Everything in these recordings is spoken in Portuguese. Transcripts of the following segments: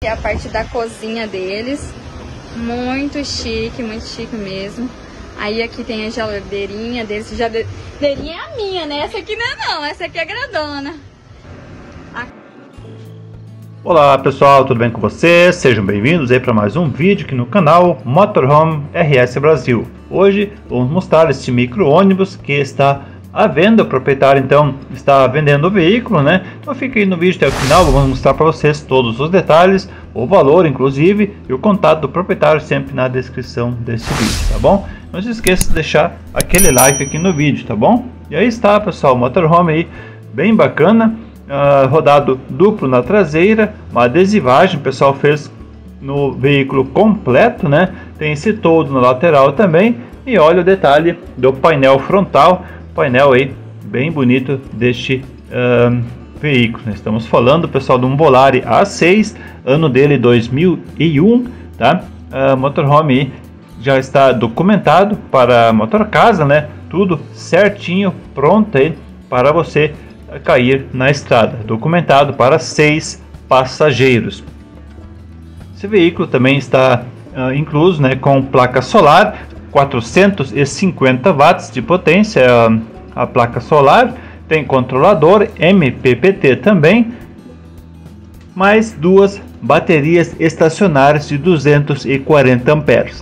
aqui é a parte da cozinha deles. Muito chique mesmo. Aí aqui tem a geladeirinha deles. Geladeirinha é a minha, né? Essa aqui não, essa aqui é grandona. Olá pessoal, tudo bem com vocês? Sejam bem-vindos aí para mais um vídeo aqui no canal Motorhome RS Brasil. Hoje vamos mostrar este micro-ônibus que está à venda. O proprietário então está vendendo o veículo, né? Então fica aí no vídeo até o final, vamos mostrar para vocês todos os detalhes, o valor inclusive e o contato do proprietário sempre na descrição desse vídeo, tá bom? Não se esqueça de deixar aquele like aqui no vídeo, tá bom? E aí está pessoal, o motorhome aí bem bacana. Rodado duplo na traseira, uma adesivagem o pessoal fez no veículo completo, né? Tem esse toldo na lateral também. E olha o detalhe do painel frontal, painel aí bem bonito deste veículo. Estamos falando pessoal de um Volare A6, ano dele 2001, tá? Motorhome aí já está documentado para motor casa, né? Tudo certinho, pronto aí para você cair na estrada, documentado para 6 passageiros. Esse veículo também está incluso, né, com placa solar, 450 watts de potência, a placa solar, tem controlador MPPT também, mais duas baterias estacionárias de 240 amperes.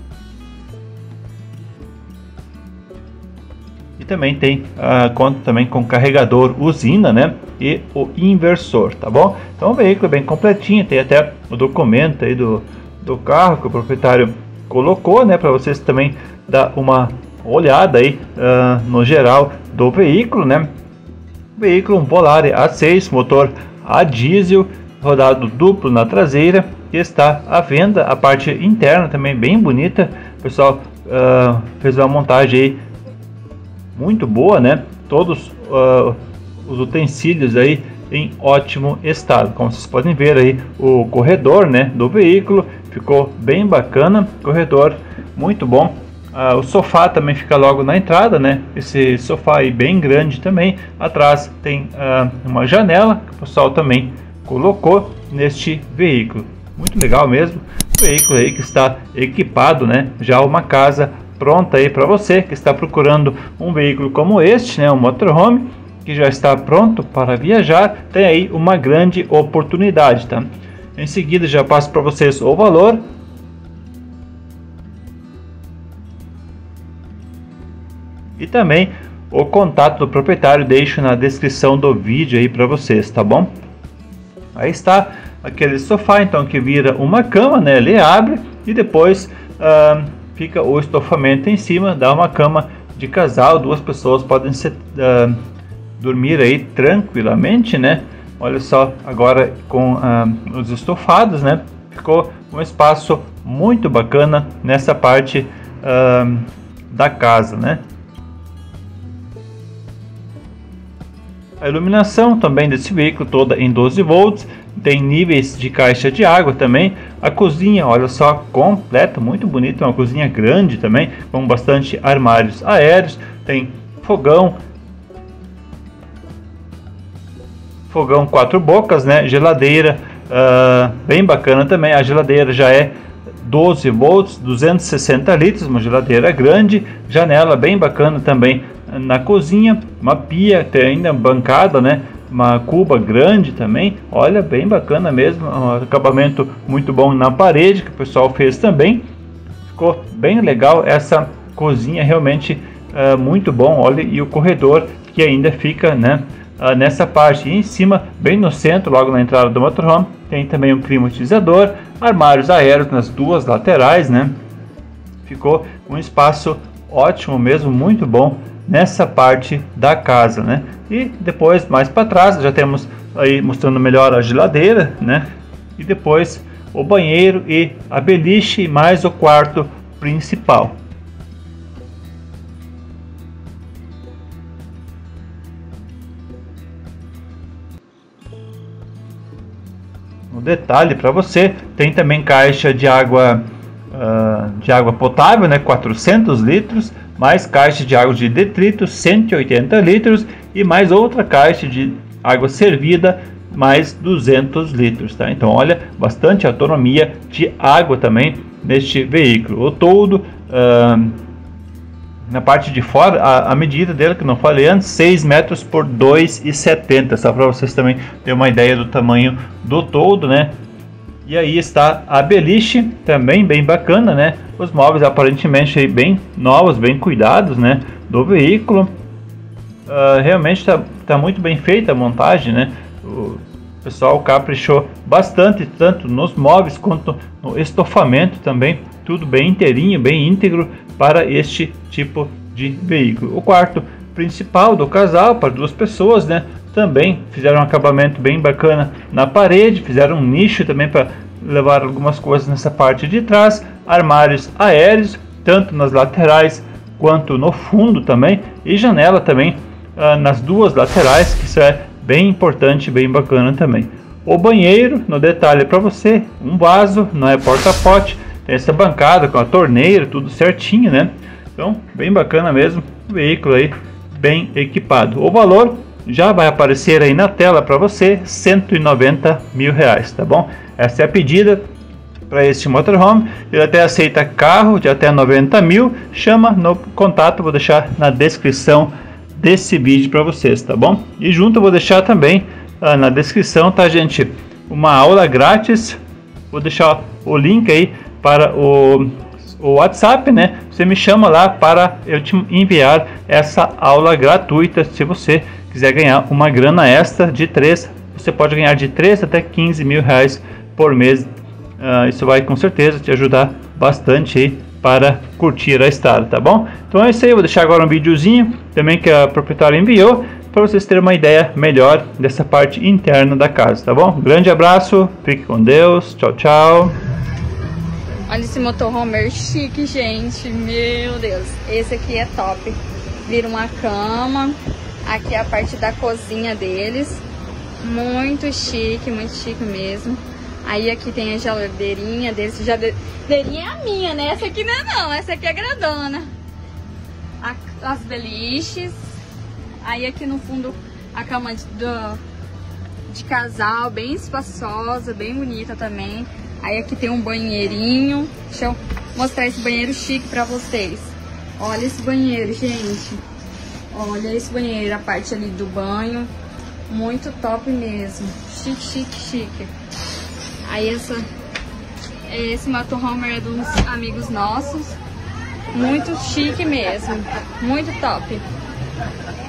Também tem conta também com carregador usina, né, e o inversor, tá bom? Então o veículo é bem completinho, tem até o documento aí do carro que o proprietário colocou, né, para vocês também dar uma olhada aí no geral do veículo, né? Veículo um Volare A6, motor a diesel, rodado duplo na traseira, que está à venda. A parte interna também bem bonita, o pessoal fez uma montagem aí muito boa, né? Todos os utensílios aí em ótimo estado. Como vocês podem ver aí, o corredor, né, do veículo ficou bem bacana, corredor muito bom. O sofá também fica logo na entrada, né? Esse sofá aí bem grande também. Atrás tem uma janela que o pessoal também colocou neste veículo. Muito legal mesmo. O veículo aí que está equipado, né? Já uma casa pronta aí para você que está procurando um veículo como este, né, um motorhome que já está pronto para viajar, tem aí uma grande oportunidade, tá? Em seguida já passo para vocês o valor e também o contato do proprietário, deixo na descrição do vídeo aí para vocês, tá bom? Aí está aquele sofá então que vira uma cama, né? Ele abre e depois fica o estofamento em cima, dá uma cama de casal, duas pessoas podem dormir aí tranquilamente, né? Olha só, agora com os estofados, né? Ficou um espaço muito bacana nessa parte da casa, né? A iluminação também desse veículo toda em 12 volts, tem níveis de caixa de água também. A cozinha, olha só, completa, muito bonita, uma cozinha grande também, com bastante armários aéreos, tem fogão 4 bocas, né, geladeira, bem bacana também. A geladeira já é 12 volts, 260 litros, uma geladeira grande, janela bem bacana também na cozinha, uma pia, tem ainda bancada, né, uma cuba grande também, olha, bem bacana mesmo, um acabamento muito bom na parede que o pessoal fez também, ficou bem legal essa cozinha, realmente muito bom. Olha, e o corredor que ainda fica, né, nessa parte, e em cima, bem no centro, logo na entrada do motorhome, tem também um climatizador, armários aéreos nas duas laterais, né, ficou um espaço ótimo mesmo, muito bom nessa parte da casa, né? E depois mais para trás já temos aí mostrando melhor a geladeira, né? E depois o banheiro e a beliche mais o quarto principal. Um detalhe para você, tem também caixa de água potável, né? 400 litros. Mais caixa de água de detrito 180 litros e mais outra caixa de água servida mais 200 litros, tá? Então olha, bastante autonomia de água também neste veículo. O toldo, na parte de fora, a medida dele, que não falei antes, 6 metros por 2,70, só para vocês também terem uma ideia do tamanho do toldo, né? E aí está a beliche, também bem bacana, né? Os móveis aparentemente aí bem novos, bem cuidados, né? Do veículo. Realmente tá muito bem feita a montagem, né? O pessoal caprichou bastante, tanto nos móveis quanto no estofamento também. Tudo bem inteirinho, bem íntegro para este tipo de veículo. O quarto principal do casal, para 2 pessoas, né? Também fizeram um acabamento bem bacana na parede, fizeram um nicho também para levar algumas coisas nessa parte de trás. Armários aéreos, tanto nas laterais quanto no fundo também. E janela também nas 2 laterais, que isso é bem importante, bem bacana também. O banheiro, no detalhe para você, um vaso, não é porta-pote, tem essa bancada com a torneira, tudo certinho, né? Então, bem bacana mesmo, o veículo aí bem equipado. O valor já vai aparecer aí na tela para você, R$190 mil, tá bom? Essa é a pedida para este motorhome. Ele até aceita carro de até 90 mil. Chama no contato, vou deixar na descrição desse vídeo para vocês, tá bom? E junto eu vou deixar também na descrição, tá, gente, uma aula grátis. Vou deixar o link aí para o WhatsApp, né? Você me chama lá para eu te enviar essa aula gratuita. Se você quiser ganhar uma grana extra de 3, você pode ganhar de 3 até 15 mil reais por mês. Isso vai com certeza te ajudar bastante aí para curtir a estrada, tá bom? Então é isso aí, eu vou deixar agora um videozinho também que a proprietária enviou para vocês terem uma ideia melhor dessa parte interna da casa, tá bom? Grande abraço, fique com Deus, tchau, tchau. Olha esse motorhome chique, gente, meu Deus, esse aqui é top. Vira uma cama, aqui é a parte da cozinha deles, muito chique mesmo. Aí aqui tem a geladeirinha deles, geladeirinha é a minha, né? Essa aqui não, essa aqui é grandona. As beliches, aí aqui no fundo a cama de casal, bem espaçosa, bem bonita também. Aí aqui tem um banheirinho, deixa eu mostrar esse banheiro chique pra vocês. Olha esse banheiro, gente. Olha esse banheiro, a parte ali do banho, muito top mesmo. Chique. Aí esse motorhome é de uns amigos nossos. Muito chique mesmo, muito top.